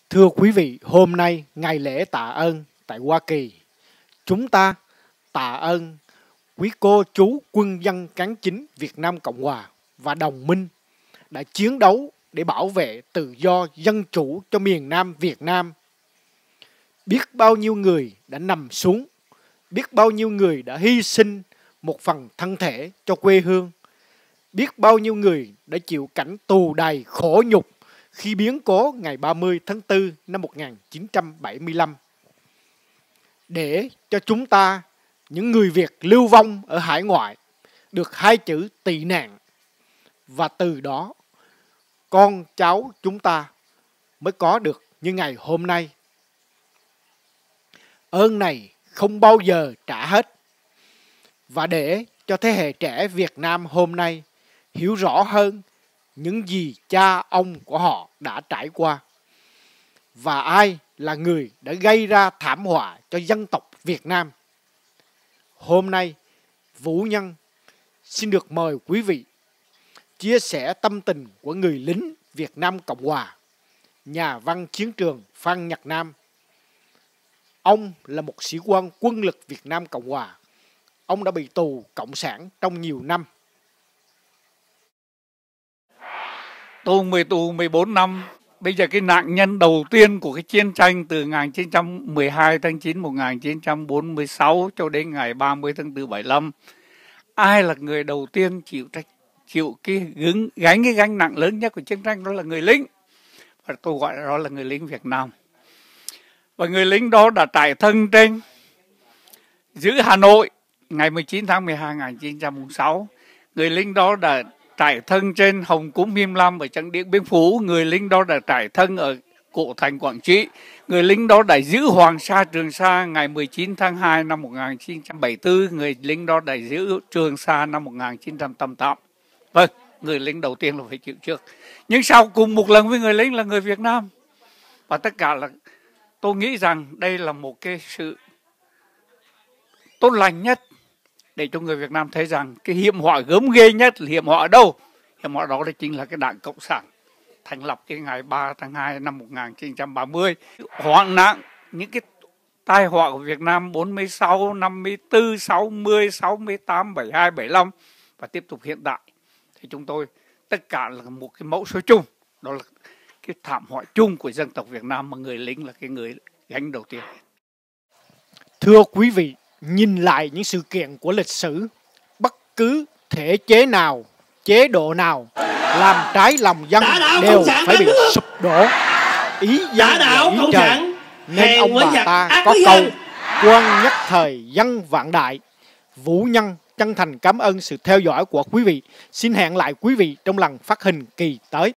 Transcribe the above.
Thưa quý vị, hôm nay ngày lễ tạ ơn tại Hoa Kỳ, chúng ta tạ ơn quý cô chú quân dân cán chính Việt Nam Cộng Hòa và đồng minh đã chiến đấu để bảo vệ tự do dân chủ cho miền Nam Việt Nam. Biết bao nhiêu người đã nằm xuống, biết bao nhiêu người đã hy sinh một phần thân thể cho quê hương, biết bao nhiêu người đã chịu cảnh tù đày khổ nhục khi biến cố ngày 30 tháng 4 năm 1975. Để cho chúng ta, những người Việt lưu vong ở hải ngoại, được hai chữ tị nạn. Và từ đó, con cháu chúng ta mới có được như ngày hôm nay. Ơn này không bao giờ trả hết. Và để cho thế hệ trẻ Việt Nam hôm nay hiểu rõ hơn những gì cha ông của họ đã trải qua và ai là người đã gây ra thảm họa cho dân tộc Việt Nam. Hôm nay, Vũ Nhân xin được mời quý vị chia sẻ tâm tình của người lính Việt Nam Cộng Hòa, nhà văn chiến trường Phan Nhật Nam. Ông là một sĩ quan quân lực Việt Nam Cộng Hòa. Ông đã bị tù cộng sản trong nhiều năm. Tù 14 năm. Bây giờ cái nạn nhân đầu tiên của cái chiến tranh từ 1912 tháng 9 1946 cho đến ngày 30 tháng 4 75. Ai là người đầu tiên chịu gánh cái gánh nặng lớn nhất của chiến tranh? Đó là người lính. Và tôi gọi đó là người lính Việt Nam. Và người lính đó đã trải thân trên giữ Hà Nội ngày 19 tháng 12 1946. Người lính đó đã trải thân trên Hồng Cúm Him Lam ở trận Điện Biên Phủ. Người lính đó đã trải thân ở Cổ Thành Quảng Trị. Người lính đó đã giữ Hoàng Sa Trường Sa ngày 19 tháng 2 năm 1974. Người lính đó đã giữ Trường Sa năm 1988. Vâng, người lính đầu tiên là phải chịu trước. Nhưng sau cùng một lần với người lính là người Việt Nam. Và tất cả là tôi nghĩ rằng đây là một cái sự tốt lành nhất để cho người Việt Nam thấy rằng cái hiểm họa gớm ghê nhất là hiểm họa ở đâu? Hiểm họa đó chính là cái Đảng Cộng sản thành lập cái ngày 3 tháng 2 năm 1930. Hoạn nạn, những cái tai họa của Việt Nam 46, 54, 60, 68, 72, 75 và tiếp tục hiện tại. Thì chúng tôi tất cả là một cái mẫu số chung. Đó là cái thảm họa chung của dân tộc Việt Nam mà người lính là cái người gánh đầu tiên. Thưa quý vị, nhìn lại những sự kiện của lịch sử, bất cứ thể chế nào, chế độ nào làm trái lòng dân đều phải bị sụp đổ. Ý dân là ý trời, nên ông bà ta có câu quân nhất thời dân vạn đại. Vũ Nhân chân thành cảm ơn sự theo dõi của quý vị. Xin hẹn lại quý vị trong lần phát hình kỳ tới.